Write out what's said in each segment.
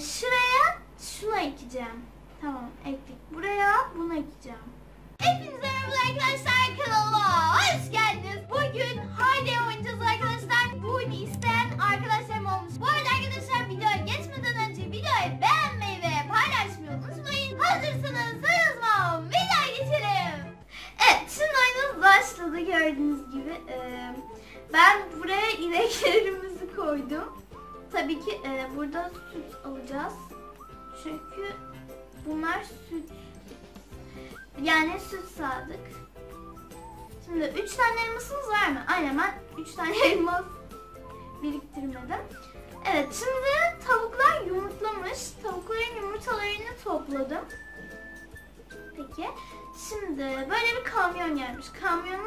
şuraya şunu ekeceğim. Tamam, ektik. Buraya bunu ekeceğim. Hepinize merhaba arkadaşlar, kanalıma hoş geldiniz. Bugün Haydi oynayacağız arkadaşlar. Bunu isteyen arkadaşlarım olmuş. Bu arada arkadaşlar, videoya geçmeden önce videoyu beğenmeyi ve paylaşmayı unutmayın. Hazırsanız hızla videoya geçelim. Evet, şimdi oyunumuz başladı gördüğünüz gibi. Ben buraya ineklerimizi koydum. Tabii ki burada süt alacağız. Çünkü bunlar süt. Yani süt sağdık. Şimdi 3 tane elmasımız var mı? Aynen, ben 3 tane elmas biriktirmedim. Evet, şimdi tavuklar yumurtlamış. Tavukların yumurtalarını topladım. Peki. Şimdi böyle bir kamyon gelmiş. Kamyonu...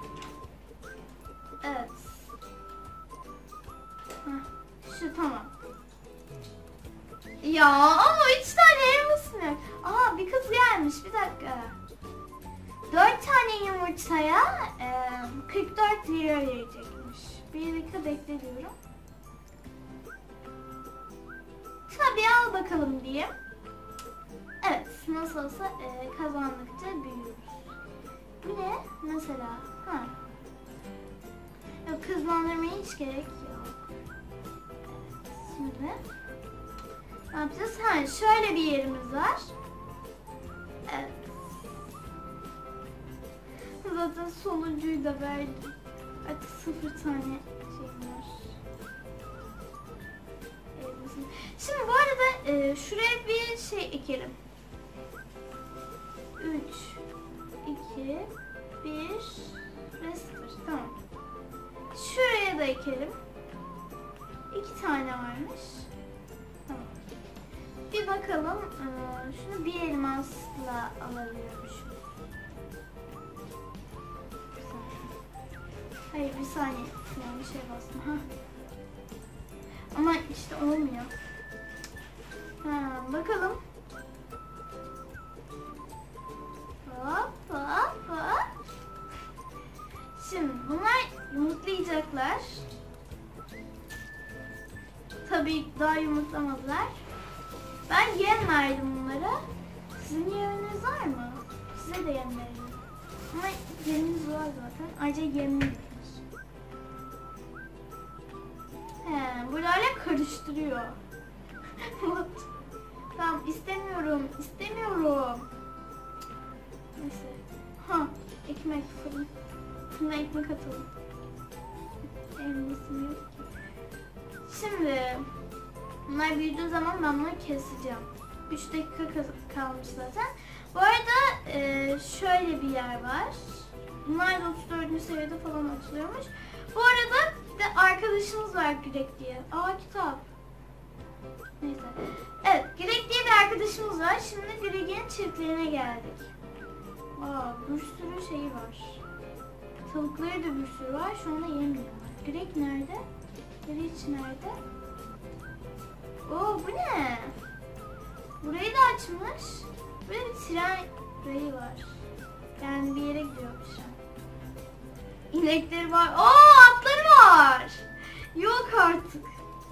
Evet. Şu tamam. Ya ama 3 tane elmasım yok. Aa, bir kız gelmiş, bir dakika. 4 tane yumurtaya 44 lira verecekmiş. Bir dakika bekle diyorum. Tabii, al bakalım diyeyim. Evet, nasıl olsa kazandıkça büyüyoruz. Bu ne mesela? Ha. Yok, hızlandırmaya hiç gerek yok. Evet, şimdi ne yapacağız? Ha, şöyle bir yerimiz var. Evet. Zaten sonuncuyu da verdim. Artık 0 tane şeyim var. Şimdi bu arada şuraya bir şey ekelim. 3, 2, 1 ve 0. Tamam. Şuraya da ekelim. 2 tane varmış. Tamam. Bir bakalım. Şunu bir elmasla alabiliyormuşum. Hayır, bir saniye. Yanlış şey bastım. Ha. Ama işte olmuyor. Ha, bakalım. Hop hop hop. Şimdi bunlar yumurtlayacaklar. Tabii daha yumurtlamadılar. Ben yem verdim bunlara. Sizin yeminiz var mı? Size de yem verelim. Ama yemimiz var zaten. Ayrıca yemimiz var. Burayla karıştırıyor. Tamam, istemiyorum. Neyse. Ha, ekmek fırın. Şuna ekmek atalım. Elmasım yok ki. Şimdi bunlar büyüdüğü zaman ben bunları keseceğim. 3 dakika kalmış zaten. Bu arada şöyle bir yer var. Bunlar da 34. seviyede falan açılıyormuş. Bu arada bir de arkadaşımız var, Greg diye. Aa, kitap. Neyse. Evet, Greg diye bir arkadaşımız var. Şimdi Greg'in çiftliğine geldik. Aa, bir sürü şey var. Tavukları da bir sürü var. Şu anda yemiyorlar. Greg nerede? Greg nerede? Oo, bu ne? Burayı da açmış. Böyle bir tren rayı var. Yani bir yere gidiyormuş. İnekleri var. Oo, atları var. Yok artık.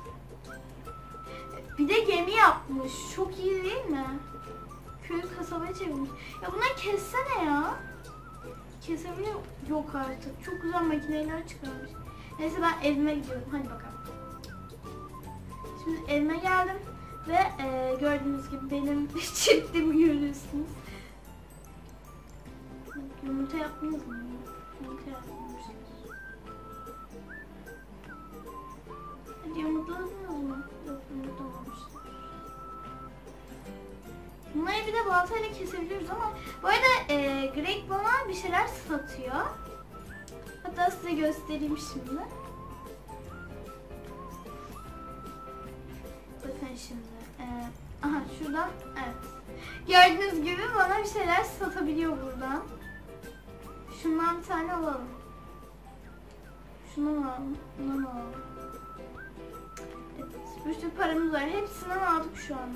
Bir de gemi yapmış. Çok iyi değil mi? Köyü kasabaya çevirmiş. Ya bunları kessene ya. Kesebiliyor. Yok artık. Çok güzel makineler çıkarmış. Neyse, ben evime gidiyorum. Hadi bakalım. Şimdi evime geldim. Ve gördüğünüz gibi benim çiftliğimi görüyorsunuz. Yumurta yaptınız mı? Yumurta yapmamışlar. Hadi, yumurtladınız mı? Yok, yumurtlamamışlar. Bunları bir de baltayla kesebiliyoruz ama bu arada Greg bana bir şeyler satıyor. Hatta size göstereyim şimdi. Bakın şimdi. Aha, şuradan, evet. Gördüğünüz gibi bana bir şeyler satabiliyor buradan. Şundan bir tane alalım. Şundan alalım. Bundan alalım. Evet, bir sürü paramız var. Hepsinden aldık şu anda.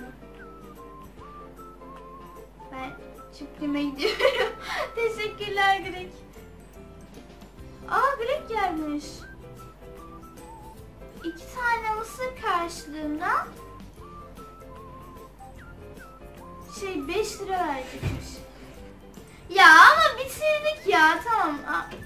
Ben çiftliğime gidiyorum. Teşekkürler Greg. Aa, Greg gelmiş. 2 tane mısır karşılığında 5 lira verecekmiş. Ya ama bitirdik ya, tamam.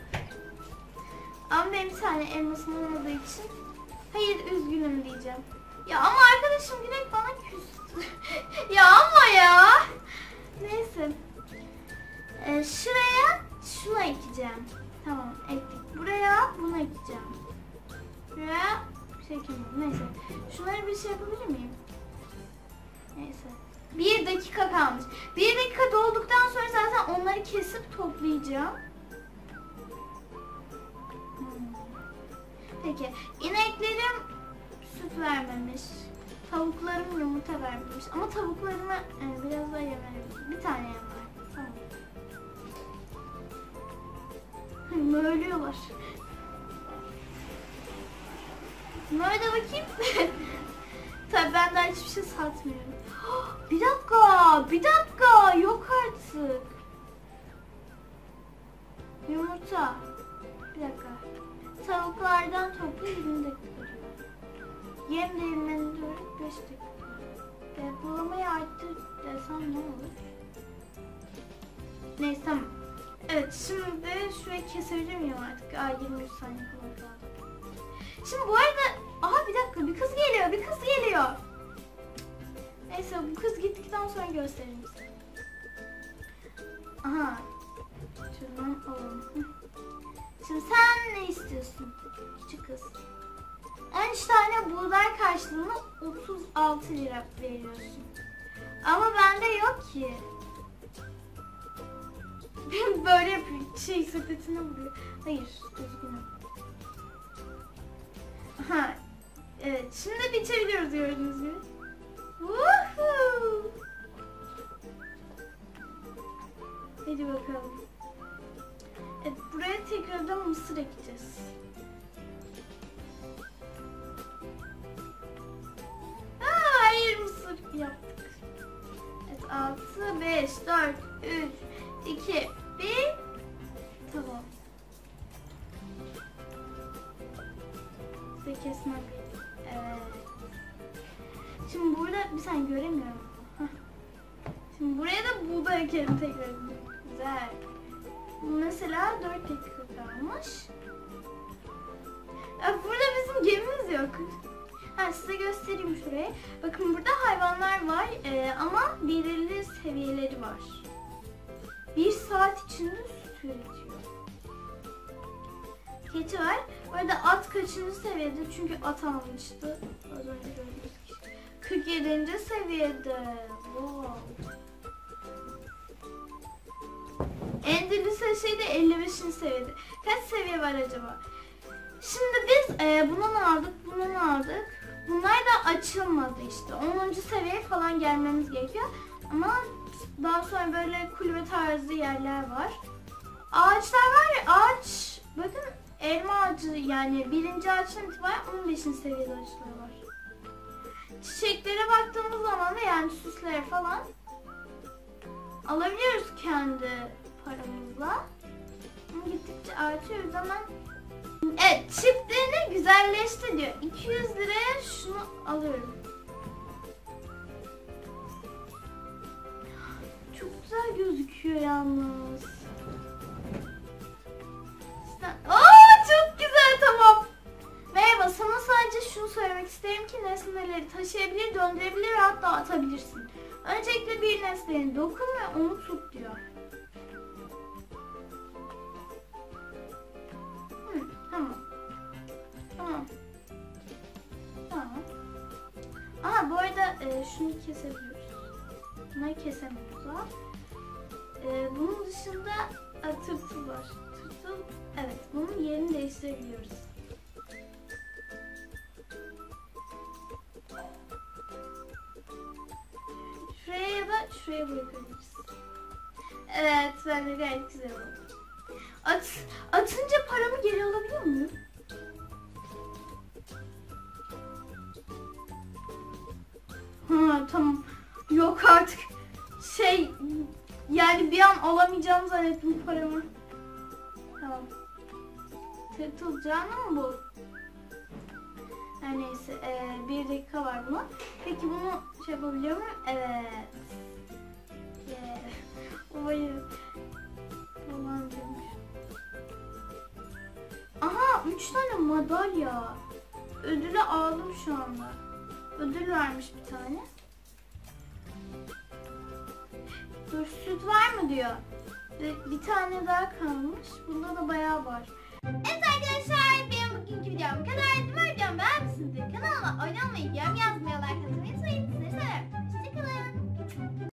Ama benim bir tane elmasım olmadığı için hayır üzgünüm diyeceğim. Ya ama arkadaşım direkt bana küstü. Ya ama ya. Neyse. Şuraya şunu ekeceğim. Tamam, ektik. Buraya bunu ekeceğim. Buraya bir şey ekeyim. Neyse. Şunları bir şey yapabilir miyim? Neyse. 1 dakika kalmış. 1 dakika dolduktan sonra zaten onları kesip toplayacağım. Peki. İneklerim süt vermemiş. Tavuklarım yumurta vermemiş. Ama tavuklarıma biraz daha yem verebilirim. Bir tane yem var. Tamam. Ölüyorlar. Böyle bakayım. Tabii ben daha hiçbir şey satmıyorum. Bir dakika. Yok artık. Yumurta. Bir dakika. Tavuklardan toplu 20 dakika. Yem değirmeni diyorum 5 dakika. Depolamayı arttır desem ne olur? Neyse tamam. Evet, şimdi şurayı kesebilir miyim artık? 23 saniye falan kaldı. Şimdi bu arada bir dakika, bir kız geliyor. Neyse, bu kız gittikten sonra göstereyim size. Aha. Şuradan alalım. Şimdi sen ne istiyorsun? Küçük kız. 13 tane buğday karşılığında 36 lira veriyorsun. Ama bende yok ki. Böyle yapıyor. Sepetine vuruyor. Hayır, üzgünüm. Aha. Evet, şimdi bitirebiliyoruz gördüğünüz gibi. Woohoo! Hadi bakalım. Evet, buraya tekrardan mısır ekeceğiz. Hayır, mısır yaptık. Evet, 6, 5, 4, 3, 2, 1. Tamam. Size kesmek. Evet. Şimdi burada bir saniye göremiyorum. Şimdi buraya da buğday ekelim tekrar. Güzel. Mesela 4 dakika kalmış. Burada bizim gemimiz yok. Size göstereyim şurayı. Bakın burada hayvanlar var ama belirli seviyeleri var. 1 saat içinde süt üretiyor. Keçi var. Bu arada at kaçıncı seviyede? Çünkü at almıştı. Az önce gördüğünüz kişi. 47. seviyede. Wow. Endülüs şeyde 55. seviyede. Kaç seviye var acaba? Şimdi biz bundan aldık. Bunlar da açılmadı işte. 10. seviyeye falan gelmemiz gerekiyor. Ama daha sonra böyle kulübe tarzı yerler var. Ağaçlar var ya, ağaç. Bakın elma ağacı, yani 1. ağaçtan itibaren 15. seviyede ağaçlar var. Çiçeklere baktığımız zaman da yani süslere falan alabiliyoruz kendi paramızla. Gittikçe artıyor o zaman. Evet, çiftliğini güzelleşti diyor. 200 liraya şunu alıyorum. Çok güzel gözüküyor yalnız. Çok güzel, tamam. Merhaba, sana sadece şunu söylemek isterim ki nesneleri taşıyabilir, döndürebilir ve hatta atabilirsin. Öncelikle bir nesneye dokun ve onu tut diyor. Tamam. Aha, bu arada şunu kesebiliyoruz. Bunları kesemiyoruz ha. Bunun dışında tırtıl var. Tırtıl, evet, bunun yerini değiştirebiliyoruz. Şuraya ya da şuraya bırakabiliriz. Evet, bence gayet güzel oldu. Atınca paramı geri alabiliyor muyum? Tamam. Yok artık. Yani bir an alamayacağım zannettim paramı. Tamam. Tırtılacağım ama bu. Her neyse. 1 dakika var buna. Peki bunu yapabiliyor muyum? Evet. Hayır. Falan demiş. Aha 3 tane madalya. Ödülü aldım şu anda. Ödül vermiş bir tane. Dur, süt var mı diyor. Bir tane daha kalmış. Bunda da bayağı var. Evet